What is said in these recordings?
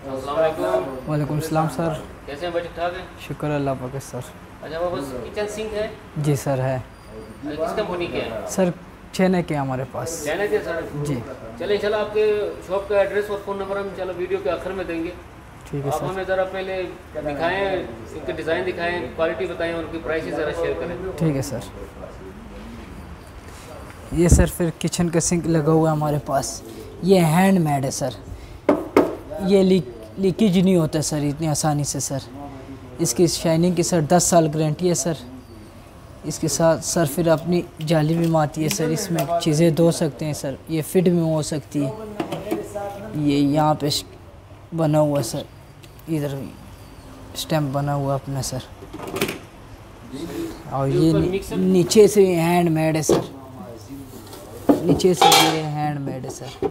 अस्सलाम वालेकुम। वालेकुम सलाम सर। कैसे हैं भाई, ठीक ठाक हैं? शुक्र अल्लाह पाक सर। अच्छा, वो बस किचन सिंक है? जी सर है। किस कंपनी के हैं? सर छेने के हमारे पास। लेने के सर? जी चलिए, इंशाल्लाह आपके शॉप का एड्रेस और फ़ोन नंबर हम चलो वीडियो के आखिर में देंगे। ठीक है आप सर। हमें ज़रा पहले दिखाएँ, इनके डिज़ाइन दिखाएँ, क्वालिटी बताएँ और उनकी प्राइस ज़रा शेयर करें। ठीक है सर। ये सर फिर किचन का सिंक लगा हुआ है हमारे पास। ये हैंडमेड है सर। ये लीकेज नहीं होता सर इतनी आसानी से सर। इसकी शाइनिंग की सर 10 साल गारंटी है सर। इसके साथ सर फिर अपनी जाली भी मारती है सर। इसमें चीज़ें धो सकते हैं सर। ये फिट में हो सकती है। ये यहाँ पे बना हुआ सर, इधर स्टैम्प बना हुआ अपना सर। और ये नीचे से हैंडमेड है सर। नीचे से ये हैंडमेड है सर।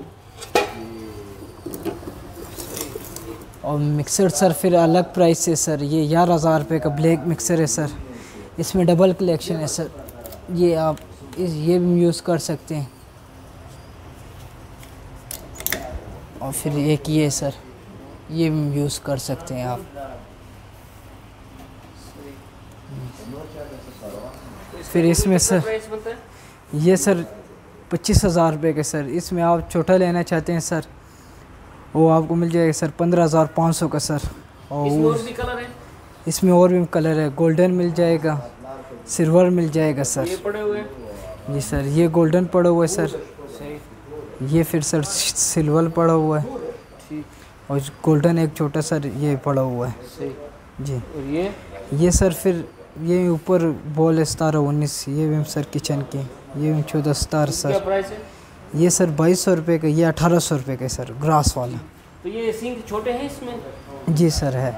और मिक्सर सर फिर अलग प्राइस है सर। ये 11,000 रुपये का ब्लैक मिक्सर है सर। इसमें डबल कलेक्शन है सर। ये आप ये भी यूज़ कर सकते हैं। और फिर एक ये सर, ये भी यूज़ कर सकते हैं आप। फिर इसमें सर ये सर 25,000 रुपये के सर। इसमें आप छोटा लेना चाहते हैं सर, वो आपको मिल जाएगा सर 15,500 का सर। और इसमें और भी कलर है। गोल्डन मिल जाएगा, सिल्वर मिल जाएगा सर। ये पड़े हुए हैं? जी सर, ये गोल्डन पड़ा हुआ है सर। ये फिर सर सिल्वर पड़ा हुआ है। और गोल्डन एक छोटा सर ये पड़ा हुआ है जी। और ये सर फिर ये ऊपर बॉल स्टार 19, ये भी सर किचन के, ये भी 14 स्टार सर। क्या प्राइस है? ये सर 2200 रुपये का, ये 1800 रुपये का सर, ग्रास वाला। तो ये सिंक छोटे हैं इसमें? जी सर है।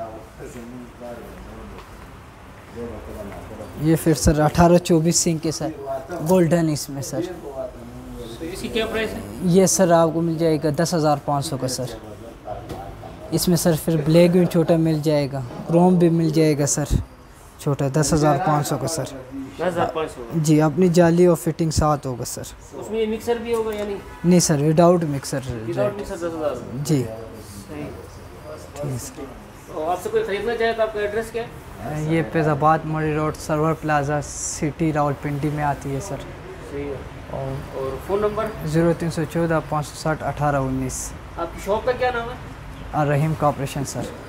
ये फिर सर 18-24 सिंक के सर, गोल्डन इसमें सर। तो इसकी क्या प्राइस है? ये सर आपको मिल जाएगा 10,500 का सर। इसमें सर फिर ब्लैक भी छोटा मिल जाएगा, क्रोम भी मिल जाएगा सर छोटा, 10,500 का सर। 10,500 जी, अपनी जाली और फिटिंग साथ होगा सर। उसमें ये मिक्सर भी होगा या नहीं? नहीं sir, without mixer. Without mixer 10,000? जी सही। ठीक है सर। और आपसे कोई खरीदना चाहे तो आपका एड्रेस क्या है? ये Faizabad Murree road, server plaza, city Rawalpindi में आती है सर। सही है। और फ़ोन नंबर? 0314 560 1819। आपकी शॉप का क्या नाम है? Rahim corporation sir.